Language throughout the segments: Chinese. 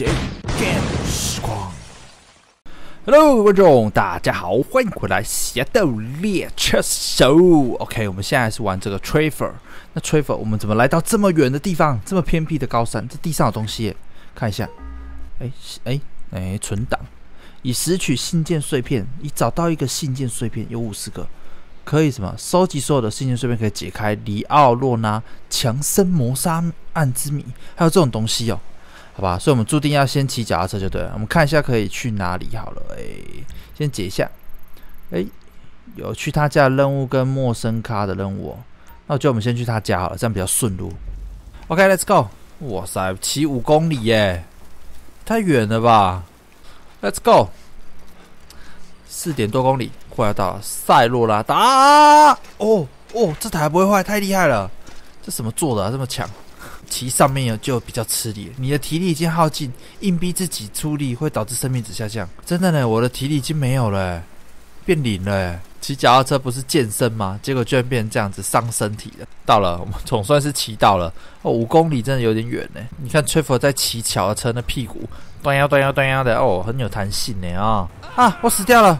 节 Game 时光。Hello， 各位观众，大家好，欢迎回来《侠盗猎车手》。OK， 我们现在是玩这个 Traver。那 Traver， 我们怎么来到这么远的地方，这么偏僻的高山？这地上有东西耶，看一下。存档。已拾取信件碎片，已找到一个信件碎片，有50个。可以什么？收集所有的信件碎片，可以解开里奥洛纳强森谋杀案之谜，还有这种东西哦。好吧，所以我们注定要先骑脚踏车就对了。我们看一下可以去哪里好了。先解一下。有去他家的任务跟陌生咖的任务哦。那我觉得我们先去他家好了，这样比较顺路。OK，Let's go。哇塞，骑5公里耶，太远了吧 ？Let's go。4点多公里，快要到了塞洛拉达。这台不会坏，太厉害了！这什么做的啊，这么强？骑上面就比较吃力，你的体力已经耗尽，硬逼自己出力会导致生命值下降。真的呢，我的体力已经没有了，变零了。骑脚踏车不是健身吗？结果居然变成这样子，伤身体了。到了，我们总算是骑到了。5公里真的有点远呢。你看吹佛在骑脚踏车，那屁股端腰的，很有弹性呢啊！我死掉了，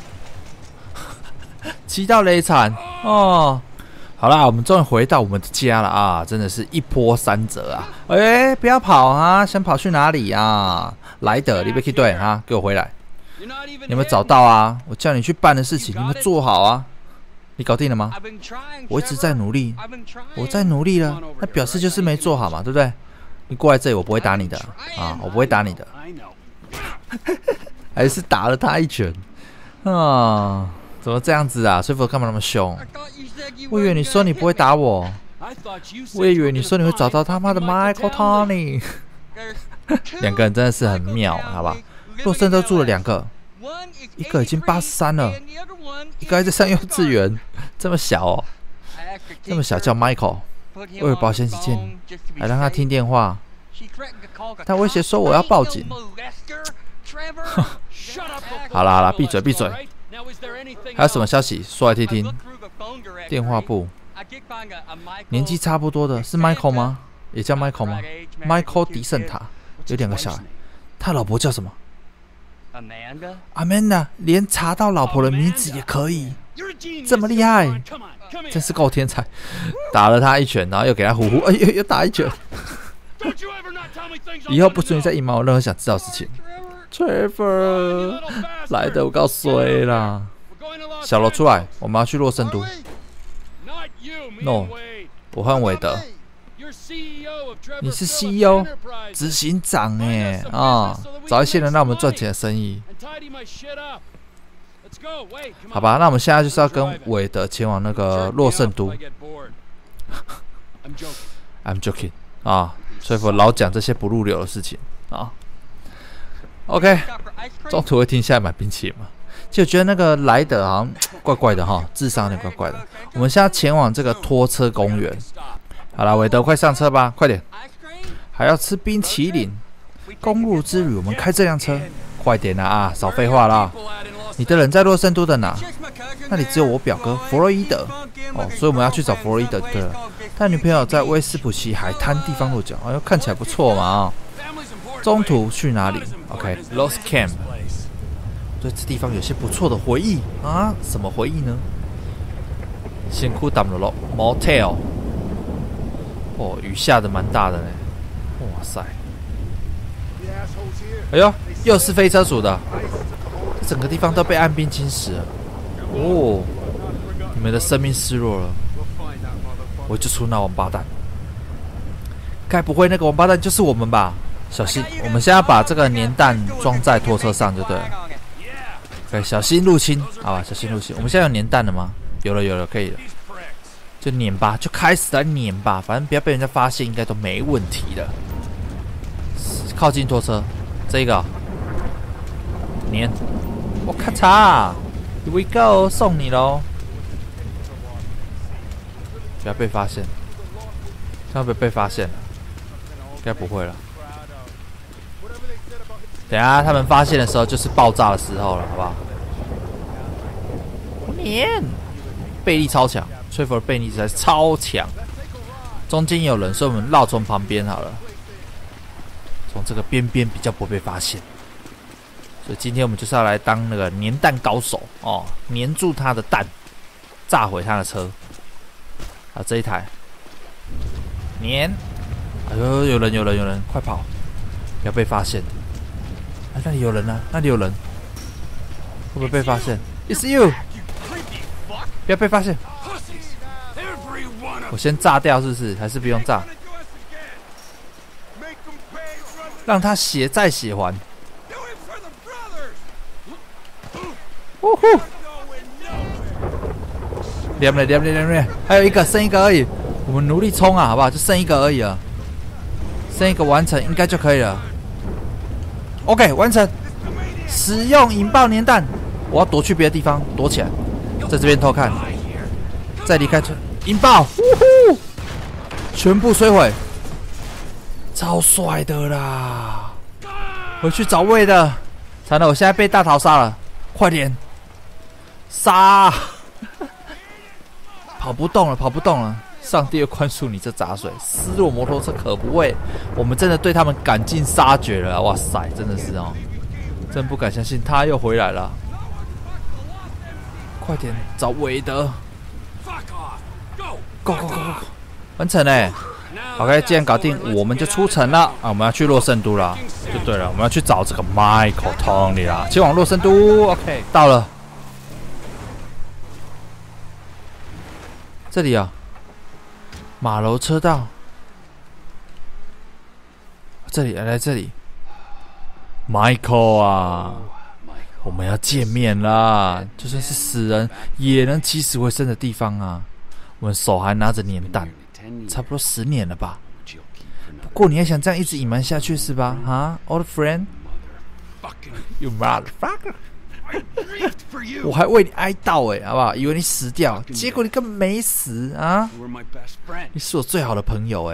骑到雷惨哦。好啦，我们终于回到我们的家了啊！真的是一波三折啊！不要跑啊！想跑去哪里啊？来的，你别去对啊！给我回来！你有没有找到啊？我叫你去办的事情，你有没有做好啊？你搞定了吗？我一直在努力，我在努力了，那表示就是没做好嘛，对不对？你过来这里，我不会打你的啊！我不会打你的，还是打了他一拳啊！怎么这样子啊？师傅干嘛那么凶？我以为你说你不会打我，我也以为你说你会找到他妈的 Michael Tony。两个人真的是很妙，好吧？洛森都住了2个，一个已经83了，一个还在上幼稚园，这么小哦，这么小叫 Michael。为了保险起见，还让他听电话，他威胁说我要报警。好啦，闭嘴！还有什么消息说来听听？电话簿，年纪差不多的是 Michael 吗？也叫 Michael 吗 ？Michael 迪圣塔有2个小孩，他老婆叫什么 ？Amanda， 连查到老婆的名字也可以，这么厉害，真是够天才！打了他一拳，然后又给他呼，又打一拳。以后不准你再隐瞒我任何想知道的事情。Trevor 来的，我告衰啦！小罗出来，我们要去洛圣都。No， 我换韦德。你是 CEO， 执行长找一些人让我们赚钱的生意。好吧，那我们现在就是要跟韦德前往那个洛圣都。I'm joking Trevor 老讲这些不入流的事情啊。OK， 中途会停下来买冰淇淋吗？就觉得那个莱德好像怪怪的智商有点怪怪的。我们现在前往这个拖车公园。好啦，韦德，快上车吧，快点！还要吃冰淇淋。公路之旅，我们开这辆车，快点啊！少废话啦！你的人在洛圣都的哪？那里只有我表哥弗洛伊德所以我们要去找弗洛伊德对了。他女朋友在威斯普奇海滩地方落脚，看起来不错嘛中途去哪里 ？OK，Lost Camp。对这地方有些不错的回忆啊？什么回忆呢？辛苦打了 Motel。雨下的蛮大的呢。哇塞！又是飞车组的，这整个地方都被暗兵侵蚀了。你们的生命失落了，我就出那王八蛋。该不会那个王八蛋就是我们吧？小心！我们现在要把这个粘弹装在拖车上就对了。对，小心入侵，好吧，小心入侵。我们现在有粘弹了吗？有了，可以了。就碾吧，就开始来碾吧，反正不要被人家发现，应该都没问题的。靠近拖车，这个碾，我咔嚓 ，Here we go， 送你喽！不要被发现，会不会被发现了？应该不会了。等一下他们发现的时候，就是爆炸的时候了，好不好？碾，背力超强。吹佛的背力实在是超强，中间有人，所以我们绕从旁边好了。 从这个边边比较不会被发现。所以今天我们就是要来当那个粘弹高手哦，粘住他的弹，炸毁他的车。啊，这一台粘，哎呦，有人，快跑，不要被发现。哎，那里有人啊，那里有人，会不会被发现 ？It's you， 不要被发现。我先炸掉是不是？还是不用炸？让他血债血还。呜呼！连了，还有一个，剩一个而已。我们努力冲啊，好不好？就剩一个而已了，剩一个完成应该就可以了。OK， 完成。使用引爆粘弹，我要躲去别的地方，躲起来，在这边偷看，再离开村。引爆！呜呼！全部摧毁，超帅的啦！回去找魏的，惨了，我现在被大逃杀了，快点杀！跑不动了！上帝又宽恕你这杂水，失落摩托车可不为，我们真的对他们赶尽杀绝了！哇塞，真的是哦，真不敢相信他又回来了！快点找韦德！ Go！ 完成嘞 ！OK， 既然搞定，我们就出城了啊！我们要去洛圣都了，就对了，我们要去找这个 Michael Tony 啦，前往洛圣都。OK， 到了，这里啊，马楼车道，这里来这里 ，Michael 啊，我们要见面啦！就算是死人也能起死回生的地方啊！ 我们手还拿着粘弹，差不多10年了吧？不过你还想这样一直隐瞒下去是吧？哈 ，old friend，you motherfucker！ 我还为你哀悼好不好？以为你死掉，结果你根本没死啊！你是我最好的朋友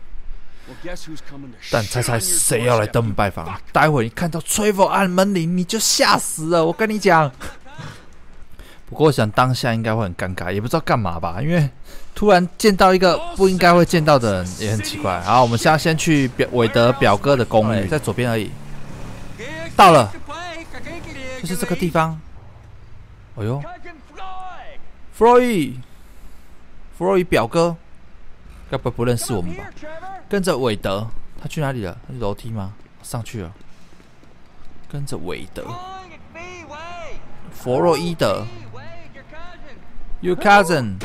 但猜谁要来登门拜访？待会你看到崔佛按门铃，你就吓死了！我跟你讲。 不过我想当下应该会很尴尬，也不知道干嘛吧，因为突然见到一个不应该会见到的人，也很奇怪。好，我们现在先去韦德表哥的公寓，在左边而已。到了，就是这个地方。哎呦，弗洛伊表哥，该不会不认识我们吧？跟着韦德，他去哪里了？他是楼梯吗？上去了。跟着韦德，弗洛伊德。 Your cousin.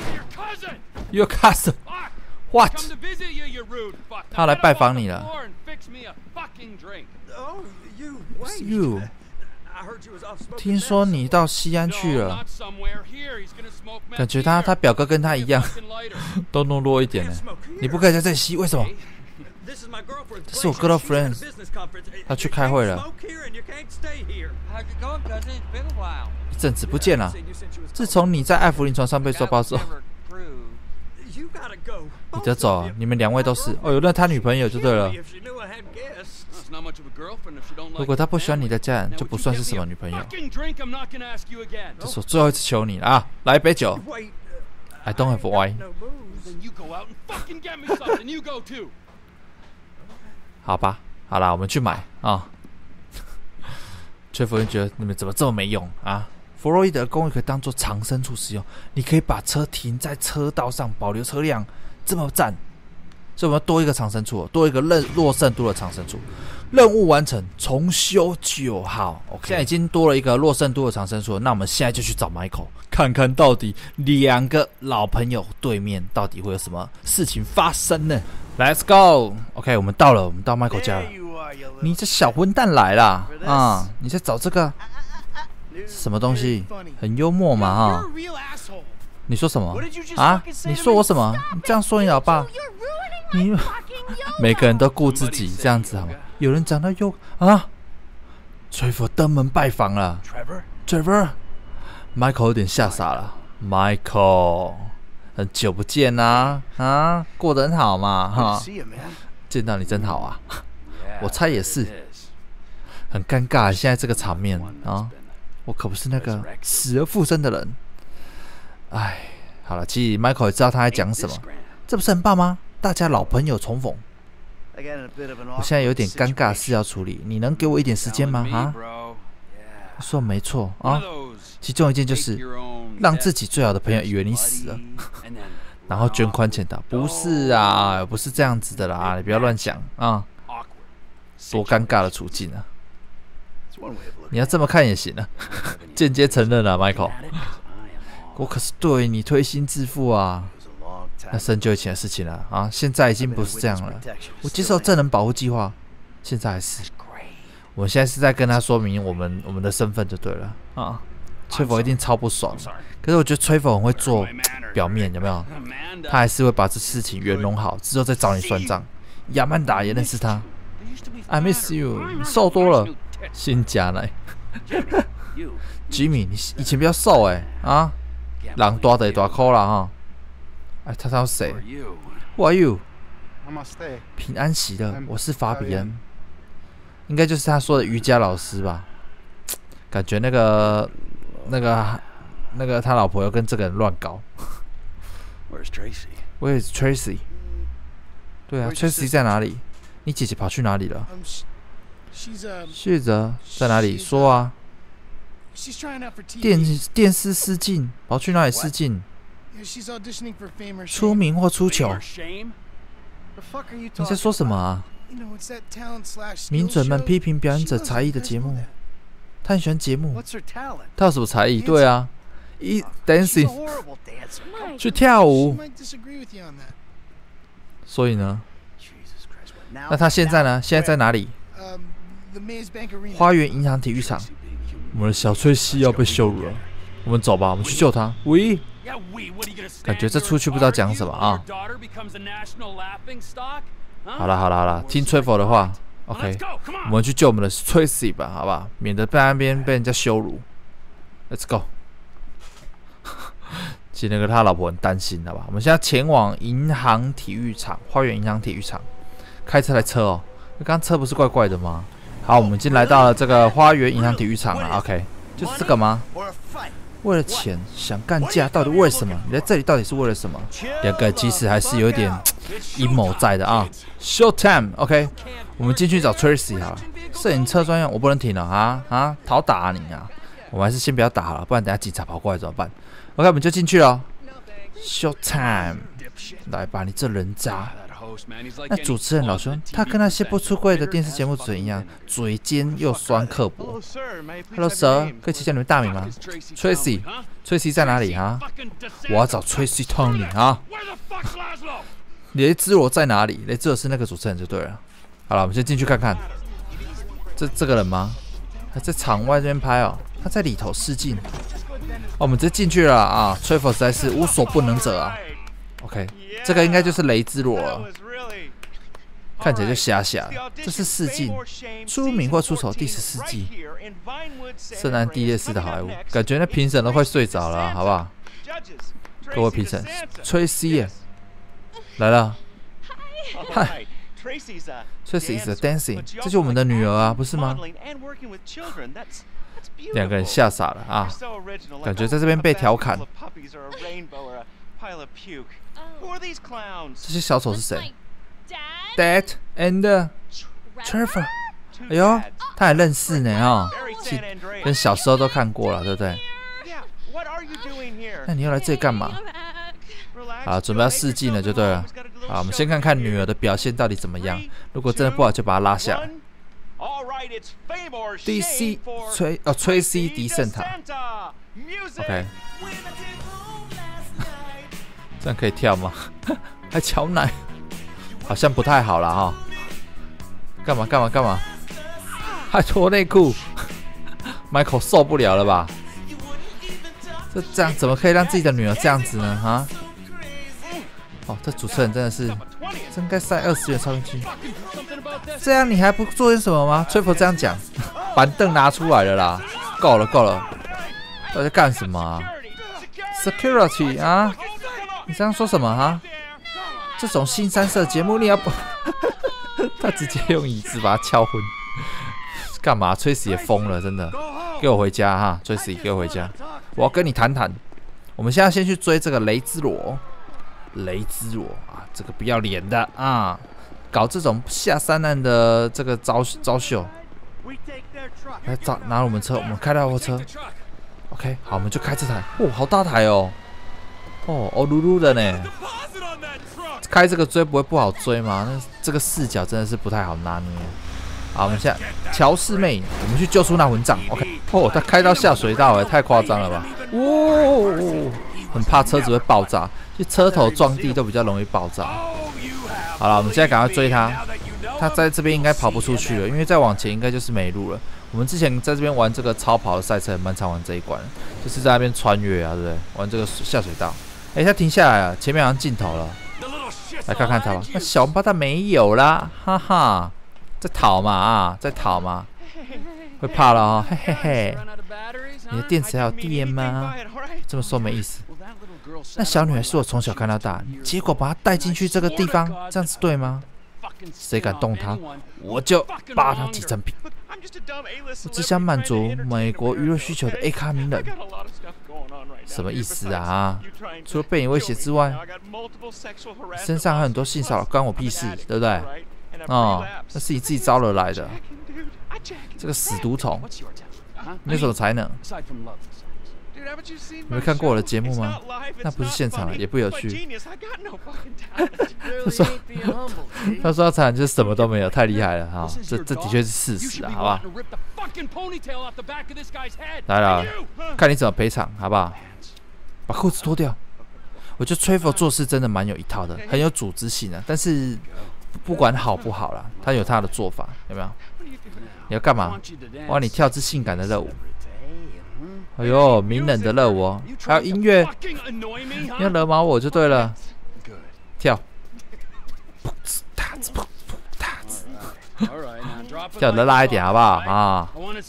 What? 他来拜访你了。You. 听说你到西安去了，感觉他表哥跟他一样，都懦弱一点呢。你不可以在这里吸，为什么？这是我 girlfriend， 他去开会了。一阵子不见了。自从你在艾弗林床上被抓包之后，你得走，你们2位都是。哦，有那他女朋友就对了。如果他不喜欢你的家人，就不算是什么女朋友。这是我最后一次求你了啊！来一杯酒。I don't have wine。好吧，好啦，我们去买啊。崔佛恩觉得你们怎么这么没用啊？弗洛伊德公寓可以当做藏身处使用，你可以把车停在车道上，保留车辆，这么赞。所以我们要多一个藏身处，多一个洛圣都的藏身处。任务完成，重修9号。OK， 现在已经多了一个洛圣都的藏身处，那我们现在就去找 Michael， 看看到底2个老朋友对面到底会有什么事情发生呢 ？Let's go。OK， 我们到了，我们到 Michael 家了。你这小混蛋来啦！啊，你在找这个什么东西？很幽默嘛哈。你说什么啊？你说我什么？你这样说你老爸？你每个人都顾自己，这样子好吗？有人讲到又啊，崔佛登门拜访了。Trevor，Michael 有点吓傻了。Michael， 很久不见啊，啊，过得很好嘛哈。见到你真好啊，我猜也是。很尴尬，现在这个场面啊，我可不是那个死而复生的人。哎，好了，其实 Michael 也知道他在讲什么，这不是很棒吗？大家老朋友重逢。 我现在有点尴尬的事要处理，你能给我一点时间吗？啊？说没错啊，其中一件就是让自己最好的朋友以为你死了，然后捐款潜逃。不是啊，不是这样子的啦，你不要乱想啊！多尴尬的处境啊！你要这么看也行啊，间接承认了 ，Michael。我可是对你推心置腹啊，那是很久以前的事情了啊，现在已经不是这样了。我接受证人保护计划，现在还是。我现在是在跟他说明我们的身份就对了啊。崔佛一定超不爽，可是我觉得崔佛很会做表面，有没有？他还是会把这事情圆融好，之后再找你算账。亚曼达也认识他 ，I miss you， 你瘦多了，新加来。Jimmy， 你以前比较瘦啊，人大的大颗啦哈。哎，他是谁 ？Who are you？ 平安喜乐，我是法比恩，应该就是他说的瑜伽老师吧？感觉那个他老婆要跟这个人乱搞。Where's Tracy？ 对啊 ，Tracy 在哪里？你姐姐跑去哪里了？旭泽在哪里？说啊！电视试镜，跑去哪里试镜？出名或出糗？你在说什么啊？名嘴们批评表演者才艺的节目，他很喜欢节目。他有什么才艺？对啊，dancing， 去跳舞。所以呢？那他现在呢？现在在哪里？花园银行体育场。我们的小翠西要被羞辱了，我们走吧，我们去救他。喂，感觉这出去不知道讲什么啊。好了，听崔佛的话 ，OK， 我们去救我们的 Tracy 吧，好不好？免得在那边被人家羞辱。Let's go。其实那个他老婆很担心，好吧？我们现在前往银行体育场，花园银行体育场。开这台车哦，刚刚车不是怪怪的吗？好，我们已经来到了这个花园银行体育场了。OK， 就是这个吗？为了钱想干架，到底为什么？你在这里到底是为了什么？两个其实还是有一点阴谋在的啊。Show time，OK， 我们进去找 Tracy 好了。摄影车专用，我不能停了啊！讨打你啊！我们还是先不要打好了，不然等下警察跑过来怎么办 ？OK， 我们就进去了。Show time， 来吧，你这人渣！那主持人老兄，他跟那些不出柜的电视节目主持人一样，嘴尖又酸刻薄。Hello sir， 可以请教你们大名吗 ？Tracy 在哪里啊？我要找 Tracy Tony 啊！雷兹罗在哪里？雷兹罗是那个主持人就对了。好了，我们先进去看看。这个人吗？还在场外这边拍哦，他在里头试镜。我们直接进去了啊！崔佛实在是无所不能者啊。OK， 这个应该就是雷兹罗了。看起来就瞎瞎的。这是试镜，出名或出丑第14季，圣安地列斯的好莱坞，感觉那评审都快睡着了，好不好？各位评审，Tracy 耶，来了，嗨 ，Tracy is dancing， 这就是我们的女儿啊，不是吗？两个人吓傻了啊，感觉在这边被调侃。这些小丑是谁？Dad and Trevor， 哎呦，他还认识呢啊，跟小时候都看过了，对不对？那你又来这里干嘛？好，准备要试镜了，就对了。好，我们先看看女儿的表现到底怎么样。如果真的不好，就把她拉下来。Tracy 迪圣塔 ，OK， 这样可以跳吗？还乔奶？好像不太好了哈，干嘛？还脱内裤 ，Michael 受不了了吧？这样怎么可以让自己的女儿这样子呢？啊？哦，这主持人真的是，真该塞20元钞进去。这样你还不做点什么吗？崔佛这样讲，板凳拿出来了啦，够了，到底在干什么啊 ？Security 啊，你这样说什么哈？这种新三色节目你要不？他直接用椅子把他敲昏，干嘛？Tracy也疯了，真的，给我回家哈 ，Tracy 给我回家，我要跟你谈谈。我们现在先去追这个雷兹罗啊，这个不要脸的啊， 搞这种下三滥的这个招秀。来拿了我们车，我们开到货车。OK， 好，我们就开这台。哦，好大台哦。哦，噜噜的呢。开这个追不会不好追吗？那这个视角真的是不太好拿捏。好，我们现在乔四妹，我们去救出那混账。OK， 哦，他开到下水道，太夸张了吧？哦，很怕车子会爆炸，就车头撞地都比较容易爆炸。好了，我们现在赶快追他。他在这边应该跑不出去了，因为再往前应该就是没路了。我们之前在这边玩这个超跑的赛车，也蛮常玩这一关，就是在那边穿越啊，对不对？玩这个下水道。他停下来了，前面好像尽头了，来看看他吧。那小王八蛋没有啦，哈哈，在逃嘛在逃嘛，会怕了哦，嘿嘿嘿。你的电池还有电吗？这么说没意思。那小女孩是我从小看到大，结果把她带进去这个地方，这样子对吗？谁敢动她，我就扒她几层皮。我只想满足美国娱乐需求的 A 咖名人，什么意思啊？除了被你威胁之外，身上还有很多性骚扰，关我屁事，对不对？哦，那是你自己招惹来的，这个死毒虫，你有什么才能？你没看过我的节目吗？那不是现场，也不有趣。他说他才能就是什么都没有，太厉害了哈！这的确是事实啊，好不好？来了，看你怎么赔偿，好不好？把裤子脱掉。我觉得 Trevor 做事真的蛮有一套的，很有组织性的。但是不管好不好啦，他有他的做法，有没有？你要干嘛？我让你跳支性感的热舞。哎呦，名人的热舞哦，还有音乐，你要惹毛我就对了。跳，跳得辣一点好不好啊？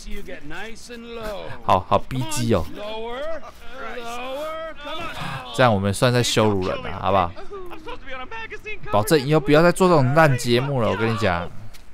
好逼机哦，这样我们算在羞辱人了，好不好？保证以后不要再做这种烂节目了，我跟你讲。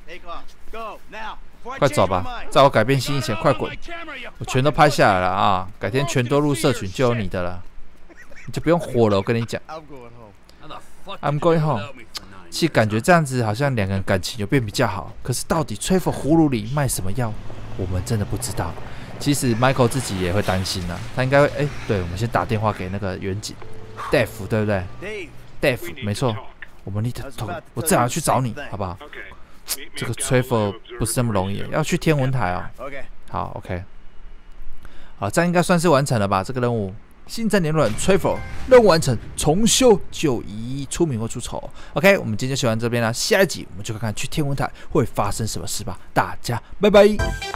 快走吧，在我改变心意前，快滚！我全都拍下来了啊，改天全都入社群就有你的了，你就不用火了。我跟你讲 ，I'm going home。其实感觉这样子好像两个人感情有变比较好，可是到底吹佛葫芦里卖什么药，我们真的不知道。其实 Michael 自己也会担心啊，他应该会对，我们先打电话给那个远景 Dave， 对不对 ？Dave， 没错，我们need to talk， 我正好去找你，好不好？这个 Trevor 不是那么容易，要去天文台哦。好 ，OK， 好，这样应该算是完成了吧？这个任务，新增联络人 Trevor 任务完成，重修就医，出名或出丑。OK， 我们今天就写完这边了，下一集我们就看看去天文台会发生什么事吧。大家拜拜。